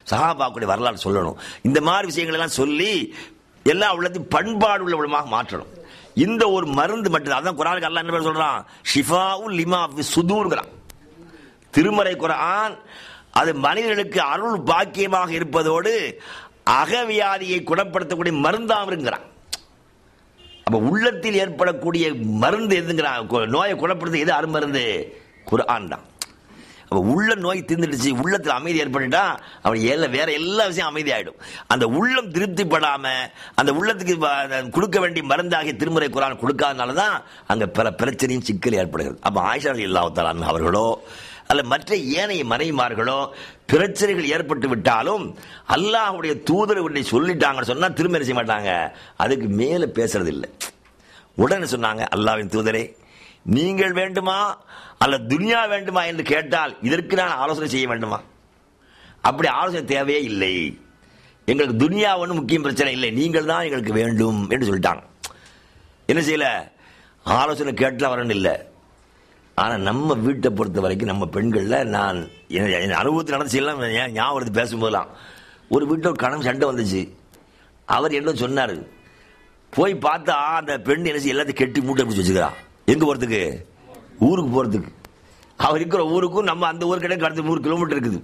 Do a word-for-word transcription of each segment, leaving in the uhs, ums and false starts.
சஹாபாக்களுடைய வரலாறு சொல்லணும். இந்த மாதிரி விஷயங்கள் எல்லாம் சொல்லி எல்லா உள்ளத்தையும் பண்பாடு உள்ள உள்ளமாக மாற்றணும். இந்த ஒரு மருந்து மட்டும் அதான் குர்ஆனுக்கு அல்லாஹ் என்ன சொல்றான், ஷிஃபாஉல் லிமா ஃபி சுதூர்ங்கறான். திருமறை குர்ஆன் அது மனிதர்களுக்கு அருள் பாக்கியமாக இருப்பதோடு அகவியாதியை குணப்படுத்தக்கூடிய மருந்தாம் இருக்கிறான். அப்ப உள்ளத்தில் ஏற்படக்கூடிய மருந்து எதுங்கிறான், நோயை குணப்படுத்த எது அருமருந்து? குர்ஆன் தான். அப்ப உள்ள நோய் தீர்ந்துடுச்சு, உள்ளத்தில் அமைதி ஏற்பட்டுட்டா அவன் எல்லா வேற எல்லா விஷயம் அமைதி ஆயிடும். அந்த உள்ளம் திருப்திப்படாம அந்த உள்ளத்துக்கு கொடுக்க வேண்டிய மருந்தாகிய திருமுறை குர்ஆன் கொடுக்காதனாலதான் அங்க பல பிரச்சனையும் சிக்கல் ஏற்படுகிறது. அப்ப ஆயிஷா ரலியல்லாஹு தஆலா அவர்களோ அல்ல மற்ற ஏனைய மனைவிமார்களோ பிரச்சனைகள் ஏற்பட்டு விட்டாலும் அல்லாஹ்வுடைய தூதர் உன்னை சொல்லிட்டாங்கன்னு சொன்னா திரும்ப செய்ய மாட்டாங்க, அதுக்கு மேல பேசுறது இல்லை. உடனே சொன்னாங்க, அல்லாஹ்வின் தூதரே, நீங்கள் வேண்டுமா அல்ல துனியா வேண்டுமா என்று கேட்டால் இதற்கு நான் ஆலோசனை செய்ய வேண்டுமா? அப்படி ஆலோசனை தேவையே இல்லை, எங்களுக்கு துனியா ஒன்றும் முக்கியம் பிரச்சனை இல்லை, நீங்கள் தான் எங்களுக்கு வேண்டும் என்று சொல்லிட்டாங்க. என்ன செய்யல, ஆலோசனை கேட்டா வரணும் இல்லை. ஆனா நம்ம வீட்டை பொறுத்த வரைக்கும் நம்ம பெண்கள்ல நான் என் அனுபவத்தில் நடந்து செய்யலாம் ஞாபகம் பேசும்போதெல்லாம் ஒரு வீட்டில் ஒரு கணவன் சண்டை வந்துச்சு. அவர் என்ன சொன்னாரு, போய் பார்த்தா அந்த பெண் என்ன செய்ய எல்லாத்தையும் கெட்டி மூட்டை பிடிச்சி வச்சுக்கிறா. எங்க போறதுக்கு? ஊருக்கு போறதுக்கு. அவர் இருக்கிற ஊருக்கும் நம்ம அந்த ஊருக்கு இடையே கடந்த நூறு கிலோமீட்டர் இருக்குது.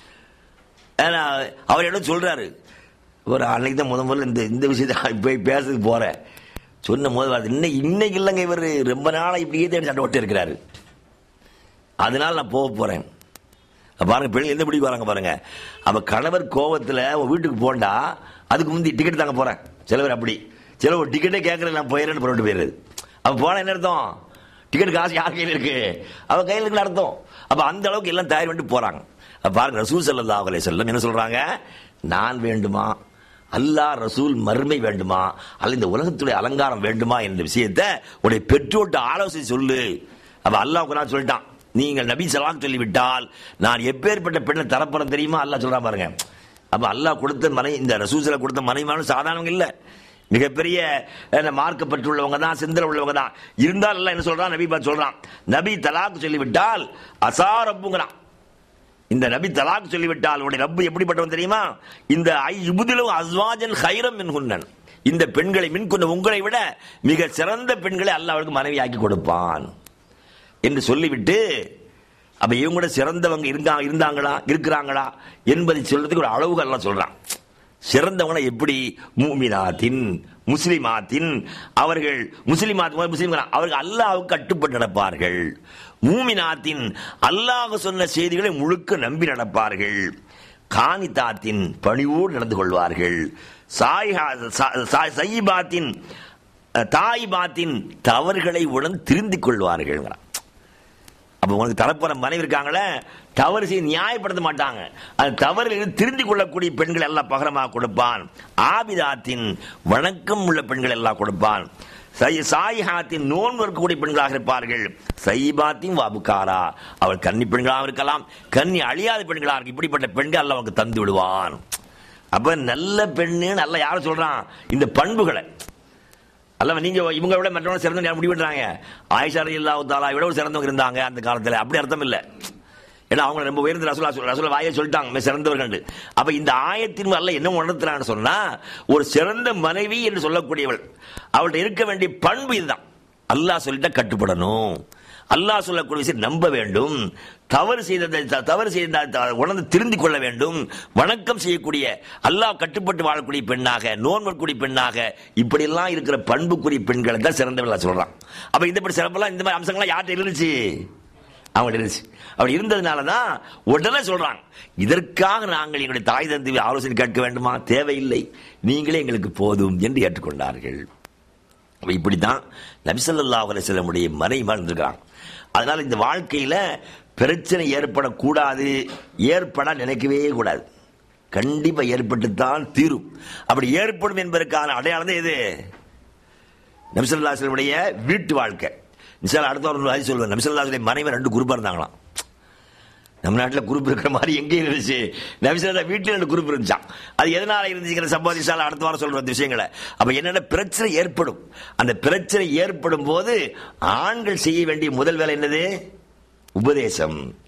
அவர் என்ன சொல்றாரு, ஒரு அன்னைக்கு தான் முத முதல்ல இந்த இந்த விஷயத்தை போய் பேசுறதுக்கு போறேன் சொன்ன முதல் இன்னைக்கு இன்னைக்கு இல்லைங்க, இவர் ரொம்ப நாளா இப்படியே தேடி சண்டை ஓட்டு இருக்கிறாரு, அதனால நான் போக போறேன். பாருங்க பெண்கள் எந்த பிடிக்கு வராங்க பாருங்க. அப்ப கணவர் கோவத்துல வீட்டுக்கு போண்டா அதுக்கு முந்தி டிக்கெட் தாங்க போறேன். சிலவர் அப்படி சில ஒரு டிக்கெட்டே கேட்கறது நான் போயிடுறேன்னு போட்டு போயிடுறது. அப்ப போன என்ன அர்த்தம், டிக்கெட் காசு யார் கையில் இருக்கு, அவ கையில் இருக்குன்னு அர்த்தம். அப்ப அந்த அளவுக்கு எல்லாம் தயார் பண்ணி போறாங்க. அப்ப பாருங்க ரசூல் ஸல்லல்லாஹு அலைஹி வஸல்லம் என்ன சொல்றாங்க, நான் வேண்டுமா அல்லாஹ் ரசூல் மறுமை வேண்டுமா அல்ல இந்த உலகத்துடைய அலங்காரம் வேண்டுமா என்ற விஷயத்தை உடைய பெற்றோர்கிட்ட ஆலோசனை சொல்லு. அப்ப அல்லாஹ் குர்ஆன் சொல்லிட்டான், நீங்கள் நபி ஸல்லல்லாஹு சொல்லிவிட்டால் நான் எப்பேற்பட்ட பெண்ணை தரப்போறேன் தெரியுமா அல்லாஹ் சொல்றான் பாருங்க. அப்ப அல்லாஹ் கொடுத்த மனை இந்த ரசூல் ஸல்லல்லாஹு கொடுத்த மனைவியான சாதாரணவங்க இல்ல, மிகப்பெரிய மார்க்கப்பட்டுள்ளவங்க தான், சிந்தனை உள்ளவங்க தான். இருந்தால் அல்லாஹ் என்ன சொல்றான், நபி பார்த்து சொல்றான், நபி தலாக் சொல்லிவிட்டால் அசா ரப்புங்கிறான். இந்த நபி தலாக் சொல்லிவிட்டால் உடைய ரப்பு எப்படிப்பட்டவன் தெரியுமா, இந்த ஐ யுபுதிலு அஸ்வாஜன் கைரம் மின்ஹுன்னன், இந்த பெண்களை மின்கொண்ட உங்களை விட மிக சிறந்த பெண்களை அல்லாஹ் அவருக்கு மனைவியாக்கி கொடுப்பான் என்று சொல்லிவிட்டு, அப்ப இவங்க கூட சிறந்தவங்க இருந்தாங்க இருந்தாங்களா இருக்கிறாங்களா என்பதை சொல்றதுக்கு ஒரு அளவுகள் எல்லாம் சொல்றான். சிறந்தவங்க எப்படி, மூமினாத்தின் முஸ்லிமாத்தின், அவர்கள் முஸ்லிமாத் முஸ்லிம் அவர்கள் அல்லாஹ்வுக்கு கட்டுப்பட்டு நடப்பார்கள். மூமினாத்தின் அல்லாஹ் சொன்ன செய்திகளை முழுக்க நம்பி நடப்பார்கள். கானிதாத்தின் பணிவோடு நடந்து கொள்வார்கள். சையிபாத்தின் தாயிபாத்தின் தவறுகளை உடன் திருந்திக் கொள்வார்கள். அப்ப உனக்கு தரப்போற மனைவி இருக்காங்களே, தவறு செய்ய நியாயப்படுத்த மாட்டாங்க, அது தவறுகளில் திருந்திக் கொள்ளக்கூடிய பெண்கள் எல்லாம் பகரமாக கொடுப்பான். ஆபிதாத்தின் வணக்கம் உள்ள பெண்கள் எல்லாம் கொடுப்பான். சாயிஹாத்தின் நோன்பு இருக்கக்கூடிய பெண்களாக இருப்பார்கள். சைபாத்தின் வாபுக்காரா, அவள் கன்னி பெண்களாக இருக்கலாம், கன்னி அழியாத பெண்களாக இருக்கு. இப்படிப்பட்ட பெண்கள் எல்லாம் அவனுக்கு தந்து விடுவான். அப்ப நல்ல பெண்ணு நல்ல யாரும் சொல்றான் இந்த பண்புகளை அல்ல, நீங்க இவங்க விட மற்றவங்க சிறந்த முடிவு பண்றாங்க. ஆயிஷா ரலியல்லாஹு தஆலா விட சிறந்தவங்க இருந்தாங்க அந்த காலத்துல, அப்படி அர்த்தம் இல்ல. ஏன்னா அவங்க ரொம்ப உயர்ந்த ரசூலா ரசூலா வாயை சொல்லிட்டாங்க சிறந்தவர்கள். அப்ப இந்த ஆயத்தின் அல்ல என்ன உணர்த்துறான்னு சொன்னா, ஒரு சிறந்த மனைவி என்று சொல்லக்கூடியவள் அவள்கிட்ட இருக்க வேண்டிய பண்பு இதுதான். அல்லாஹ் சொல்லிட்டா கட்டுப்படணும், அல்லாஹ் சொல்லக்கூடிய விஷயம் நம்ப வேண்டும், தவறு செய்ததை தவறு செய்த உணர்ந்து திருந்திக் கொள்ள வேண்டும், வணக்கம் செய்யக்கூடிய அல்லாஹ் கட்டுப்பட்டு வாழக்கூடிய பெண்ணாக, நோன்பக்கூடிய பெண்ணாக, இப்படி எல்லாம் இருக்கிற பண்புக்குரிய பெண்களை தான் சிறந்தவர்களா சொல்றான். அப்ப இந்த சிறப்பெல்லாம் இந்த மாதிரி அம்சங்கள்லாம் யார்கிட்ட இருந்துச்சு, அவங்க இருந்துச்சு. அப்படி இருந்ததுனாலதான் உடனே சொல்றாங்க, இதற்காக நாங்கள் எங்களுடைய தாய் தந்தை ஆலோசனை கேட்க வேண்டுமா, தேவையில்லை, நீங்களே எங்களுக்கு போதும் என்று ஏற்றுக்கொண்டார்கள். இப்படித்தான் நபி ஸல்லல்லாஹு அலைஹி வஸல்லம் உடைய மனைவி இருந்திருக்கிறாங்க. அதனால இந்த வாழ்க்கையில பிரச்சனை ஏற்படக்கூடாது, ஏற்பட நினைக்கவே கூடாது, கண்டிப்பா ஏற்பட்டுத்தான் தீரும். அப்படி ஏற்படும் என்பதற்கான அடையாளம் தான் எது, நபி ஸல்லல்லாஹு அலைஹி வஸல்லம் உடைய வீட்டு வாழ்க்கை. அடுத்த ஒரு சொல்லுவேன், நபி ஸல்லல்லாஹு அலைஹி வஸல்லம் மனைவி ரெண்டு குரூப்பா இருந்தாங்களாம். நம்ம நாட்டில் குரூப் இருக்கிற மாதிரி எங்கேயும் இருந்துச்சு, நபி ஸல்லல்லாஹு வீட்டில் ரெண்டு குரூப் இருந்துச்சான். அது எதனால இருந்துச்சுங்கிற சம்பாதிச்சாலும் அடுத்த வாரம் சொல்ற விஷயங்களை. அப்ப என்னென்ன பிரச்சனை ஏற்படும், அந்த பிரச்சனை ஏற்படும் போது ஆண்கள் செய்ய வேண்டிய முதல் வேலை என்னது, உபதேசம்.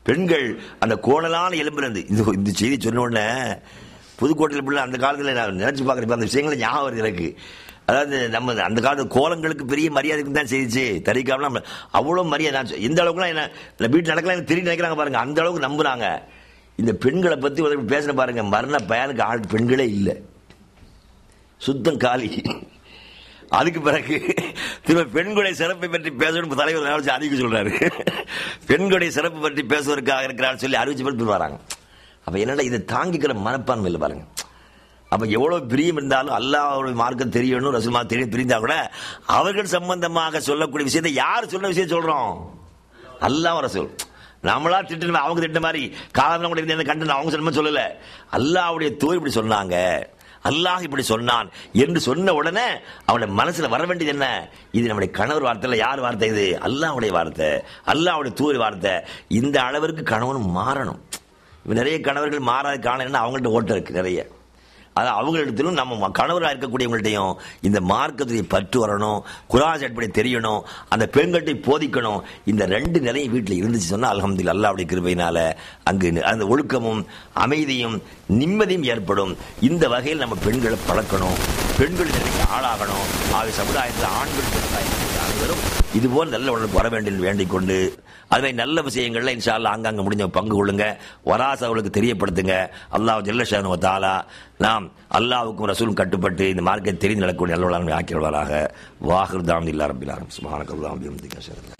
பெண்கள் அந்த கோணலான எலும்புலேருந்து இது இந்த செய்தி சொன்ன உடனே புதுக்கோட்டையில் பிள்ளை அந்த காலத்தில் நான் நினைச்சு பார்க்குறப்ப அந்த விஷயங்களை ஞாபகம் வருது எனக்கு. அதாவது நம்ம அந்த காலத்து கோலங்களுக்கு பெரிய மரியாதைக்கு தான் செய்திச்சு. தரிக்காம அவ்வளோ மரியாதை. நான் எந்த அளவுக்குலாம் என்ன வீட்டில் நடக்கலாம் எனக்கு தெரியும் நினைக்கிறாங்க பாருங்க, அந்த அளவுக்கு நம்புறாங்க. இந்த பெண்களை பற்றி ஒரு பேசின பாருங்க, மரண பயனுக்கு ஆள் பெண்களே இல்லை, சுத்தம் காலி. அதுக்கு பிறகு திரும்ப பெண்களுடைய சிறப்பை பற்றி பேசணும் தலைவர் அறிவிக்க சொல்றாரு. பெண்களுடைய சிறப்பு பற்றி பேசுவதற்காக இருக்கிறான்னு சொல்லி அறிவிச்சு போட்டு வராங்க. அப்ப என்னடா இதை தாங்கிக்கிற மனப்பான்மை இல்லை பாருங்க. அப்ப எவ்வளவு பிரியம் இருந்தாலும் அல்லாஹ்வுடைய மார்க்கம் தெரியணும், ரசூலுல்லாஹ் தெரிய பிரிந்தா கூட அவர்கள் சம்பந்தமாக சொல்லக்கூடிய விஷயத்தை யார் சொன்ன விஷயம் சொல்றோம்? அல்லாஹ் ரசூல். நம்மளா திட்டு அவங்க திட்ட மாதிரி காலம் கூட இருந்த கண்டு அவங்க சொன்ன சொல்லல. அல்லாஹ்வுடைய தூதர் இப்படி சொன்னாங்க, அல்லாஹ் இப்படி சொன்னான் என்று சொன்ன உடனே அவனுடைய மனசுல வர வேண்டியது என்ன? இது நம்முடைய கணவர் வார்த்தை இல்ல, யார் வார்த்தை? இது அல்லாஹ்வுடைய வார்த்தை, அல்லாஹ்வுடைய தூதர் வார்த்தை. இந்த அளவிற்கு கணவன் மாறணும். நிறைய கணவர்கள் மாறாத காரணம் அவங்கள்ட்ட ஓட்டம் இருக்கு நிறைய. அது அவங்களிடத்திலும் நம்ம கணவராக இருக்கக்கூடியவங்கள்ட்டையும் இந்த மார்க்கத்தை பற்று வரணும், குர்ஆன் அடிப்படை தெரியணும், அந்த பெண்கள்ட்டை போதிக்கணும். இந்த ரெண்டு நிலையும் வீட்டில் இருந்துச்சு சொன்னா அல்ஹம்துலில்லாஹ் அல்லாஹ்வுடைய கிருபையினால அங்கு அந்த ஒழுக்கமும் அமைதியும் நிம்மதியும் ஏற்படும். இந்த வகையில் நம்ம பெண்களை பழக்கணும், பெண்கள் நிலைக்கு ஆளாகணும். ஆகிய சமுதாயத்தில் ஆண்கள் அனைவரும் இதுபோல் நல்ல உணர்வு வர வேண்டும் வேண்டிக் கொண்டு அதுவே நல்ல விஷயங்கள்ல இன்ஷா அல்லாஹ் ஆங்காங்க முடிஞ்ச பங்கு கொள்ளுங்க, வராசவர்களுக்கு தெரியப்படுத்துங்க. அல்லாஹ் ஜல்ல ஷானு வ தஆலா நாம் அல்லாஹ்வுக்கும் ரசூலும் கட்டுப்பட்டு இந்த மார்க்கத்தை தெரிந்து நடக்கக்கூடிய நல்லவர்களாக ஆக்கியவர்களாக. வாஹிர் தாவனில்லாஹி ரப்பில் ஆலமீன். சுப்ஹானக்கல்லாஹு வ பிஹம்திக.